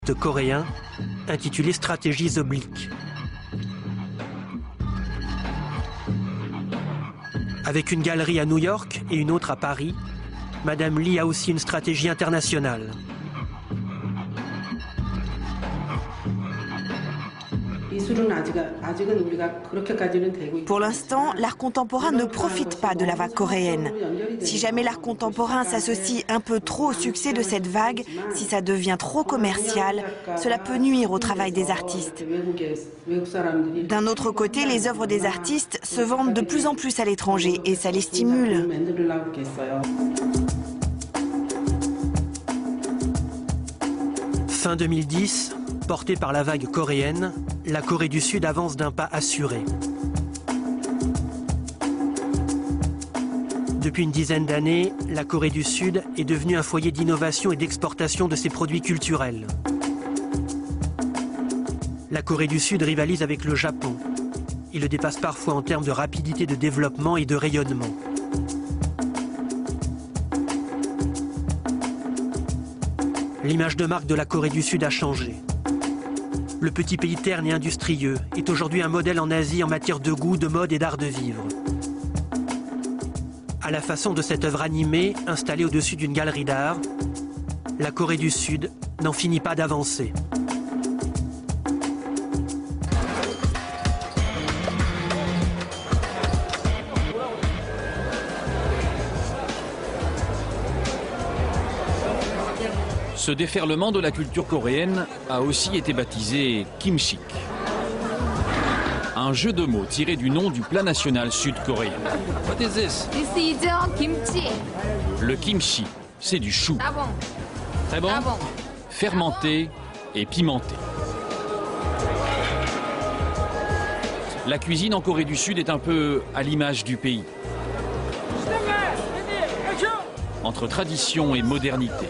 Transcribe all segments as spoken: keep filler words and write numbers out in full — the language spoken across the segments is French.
coréen intitulé Stratégies obliques. Avec une galerie à New York et une autre à Paris, Madame Lee a aussi une stratégie internationale. Pour l'instant, l'art contemporain ne profite pas de la vague coréenne. Si jamais l'art contemporain s'associe un peu trop au succès de cette vague, si ça devient trop commercial, cela peut nuire au travail des artistes. D'un autre côté, les œuvres des artistes se vendent de plus en plus à l'étranger et ça les stimule. Fin deux mille dix, portée par la vague coréenne, la Corée du Sud avance d'un pas assuré. Depuis une dizaine d'années, la Corée du Sud est devenue un foyer d'innovation et d'exportation de ses produits culturels. La Corée du Sud rivalise avec le Japon. Il le dépasse parfois en termes de rapidité de développement et de rayonnement. L'image de marque de la Corée du Sud a changé. Le petit pays terne et industrieux est aujourd'hui un modèle en Asie en matière de goût, de mode et d'art de vivre. À la façon de cette œuvre animée installée au-dessus d'une galerie d'art, la Corée du Sud n'en finit pas d'avancer. Ce déferlement de la culture coréenne a aussi été baptisé kimchi. Un jeu de mots tiré du nom du plat national sud-coréen. What is this? This is kimchi. Le kimchi, c'est du chou. Ah bon? Très bon? Ah bon? Fermenté et pimenté. La cuisine en Corée du Sud est un peu à l'image du pays. Entre tradition et modernité.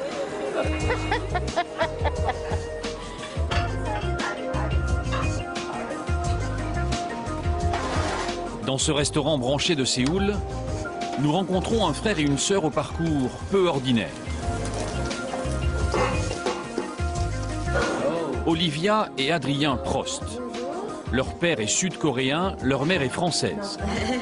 Dans ce restaurant branché de Séoul, nous rencontrons un frère et une sœur au parcours peu ordinaire. Olivia et Adrien Prost. Leur père est sud-coréen, leur mère est française.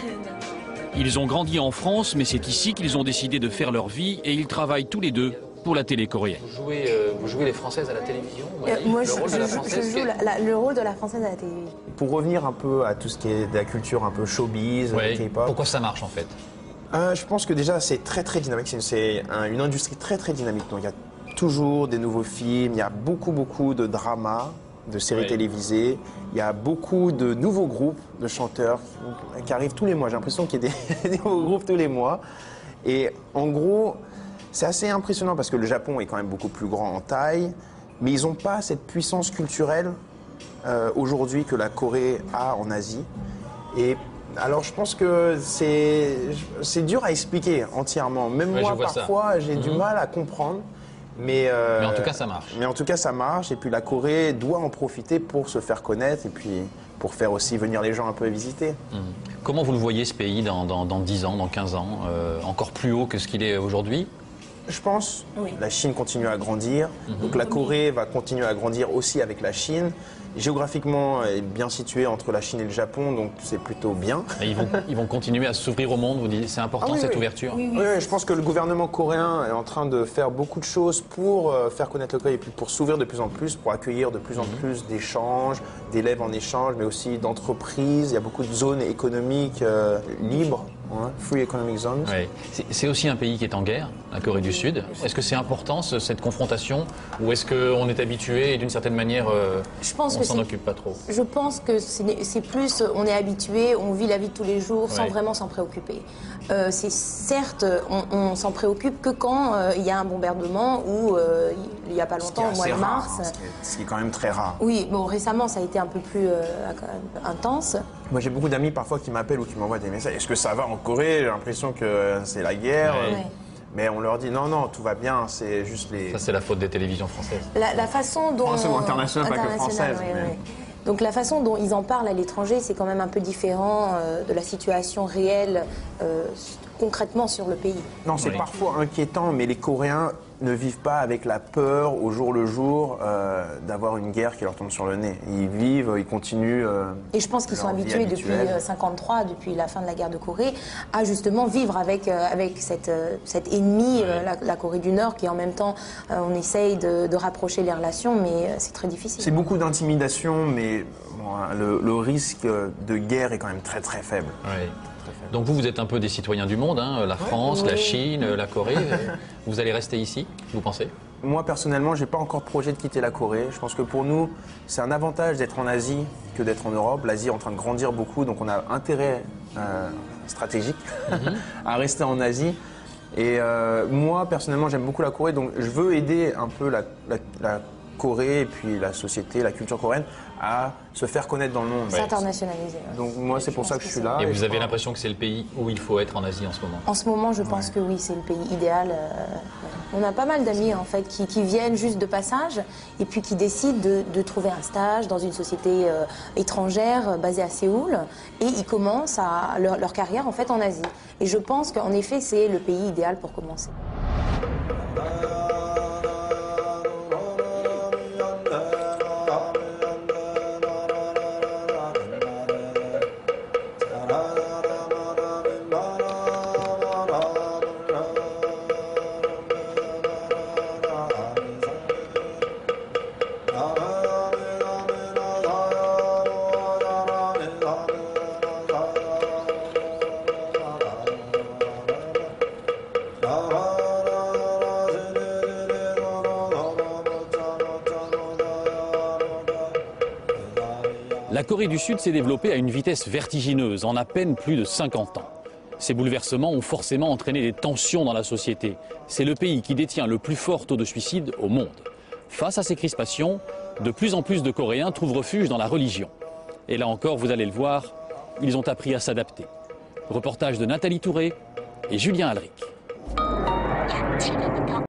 Ils ont grandi en France, mais c'est ici qu'ils ont décidé de faire leur vie et ils travaillent tous les deux pour la télé coréenne. Vous jouez, euh, vous jouez les Françaises à la télévision? euh, Moi, je, le rôle je, de la je, Française, je joue la, la, le rôle de la Française à la télévision. Pour revenir un peu à tout ce qui est de la culture un peu showbiz, ouais. K-pop. Pourquoi ça marche en fait? euh, Je pense que déjà c'est très très dynamique, c'est un, une industrie très très dynamique. Donc il y a toujours des nouveaux films, il y a beaucoup beaucoup de dramas, de séries ouais. télévisées, il y a beaucoup de nouveaux groupes de chanteurs qui, qui arrivent tous les mois. J'ai l'impression qu'il y a des, des nouveaux groupes tous les mois. Et en gros, c'est assez impressionnant parce que le Japon est quand même beaucoup plus grand en taille, mais ils n'ont pas cette puissance culturelle euh, aujourd'hui que la Corée a en Asie. Et alors je pense que c'est c'est dur à expliquer entièrement. Même ouais, moi parfois j'ai mmh. du mal à comprendre. Mais, euh, mais en tout cas ça marche. Mais en tout cas ça marche et puis la Corée doit en profiter pour se faire connaître et puis pour faire aussi venir les gens un peu visiter. Mmh. Comment vous le voyez ce pays dans, dans, dans dix ans, dans quinze ans, euh, encore plus haut que ce qu'il est aujourd'hui? Je pense. Oui. La Chine continue à grandir, mmh. donc la Corée va continuer à grandir aussi avec la Chine. Géographiquement, elle est bien située entre la Chine et le Japon, donc c'est plutôt bien. Et ils, vont, ils vont continuer à s'ouvrir au monde, vous dites, c'est important ah oui, cette oui. ouverture? Oui, oui. oui, je pense que le gouvernement coréen est en train de faire beaucoup de choses pour euh, faire connaître le pays et puis pour s'ouvrir de plus en plus, pour accueillir de plus en mmh. plus d'échanges, d'élèves en échange, mais aussi d'entreprises. Il y a beaucoup de zones économiques euh, libres. Ouais, free economic zones. Oui. C'est aussi un pays qui est en guerre, la Corée du Sud. Est-ce que c'est important ce, cette confrontation ou est-ce qu'on est habitué et d'une certaine manière euh, je pense on s'en occupe pas trop? Je pense que c'est plus on est habitué, on vit la vie de tous les jours sans ouais. vraiment s'en préoccuper. Euh, c'est certes, on, on s'en préoccupe que quand euh, il y a un bombardement ou euh, il n'y a pas longtemps, au mois de mars. Rare, ce, qui est, ce qui est quand même très rare. Oui, bon récemment ça a été un peu plus euh, intense. Moi j'ai beaucoup d'amis parfois qui m'appellent ou qui m'envoient des messages. Est-ce que ça va en Corée? J'ai l'impression que c'est la guerre. Ouais. Ouais. Mais on leur dit non, non, tout va bien, c'est juste les... Ça c'est la faute des télévisions françaises. La, la façon dont... Français ou internationale, pas que française. Ouais, mais... ouais. Donc la façon dont ils en parlent à l'étranger, c'est quand même un peu différent euh, de la situation réelle euh, concrètement sur le pays. Non, c'est oui. parfois inquiétant, mais les Coréens ne vivent pas avec la peur au jour le jour euh, d'avoir une guerre qui leur tombe sur le nez. Ils vivent, ils continuent. Euh, Et je pense qu'ils sont habitués depuis mille neuf cent cinquante-trois, depuis la fin de la guerre de Corée, à justement vivre avec, euh, avec cette, euh, cet ennemi, euh, la, la Corée du Nord, qui en même temps, euh, on essaye de, de rapprocher les relations, mais euh, c'est très difficile. C'est beaucoup d'intimidation, mais bon, le, le risque de guerre est quand même très très faible. Oui. Donc vous, vous êtes un peu des citoyens du monde, hein, la France, oui. la Chine, la Corée. Vous allez rester ici, vous pensez? Moi, personnellement, je n'ai pas encore projet de quitter la Corée. Je pense que pour nous, c'est un avantage d'être en Asie que d'être en Europe. L'Asie est en train de grandir beaucoup, donc on a intérêt euh, stratégique mm-hmm. à rester en Asie. Et euh, moi, personnellement, j'aime beaucoup la Corée, donc je veux aider un peu la, la, la Corée et puis la société, la culture coréenne à se faire connaître dans le monde. S'internationaliser. Ouais. Donc moi, c'est pour ça que je suis là. Et, et vous avez crois... l'impression que c'est le pays où il faut être en Asie en ce moment? En ce moment, je pense ouais. que oui, c'est le pays idéal. On a pas mal d'amis en fait qui, qui viennent juste de passage et puis qui décident de, de trouver un stage dans une société euh, étrangère basée à Séoul et ils commencent à, leur, leur carrière en fait en Asie. Et je pense qu'en effet, c'est le pays idéal pour commencer. La Corée du Sud s'est développée à une vitesse vertigineuse, en à peine plus de cinquante ans. Ces bouleversements ont forcément entraîné des tensions dans la société. C'est le pays qui détient le plus fort taux de suicide au monde. Face à ces crispations, de plus en plus de Coréens trouvent refuge dans la religion. Et là encore, vous allez le voir, ils ont appris à s'adapter. Reportage de Nathalie Touré et Julien Alric.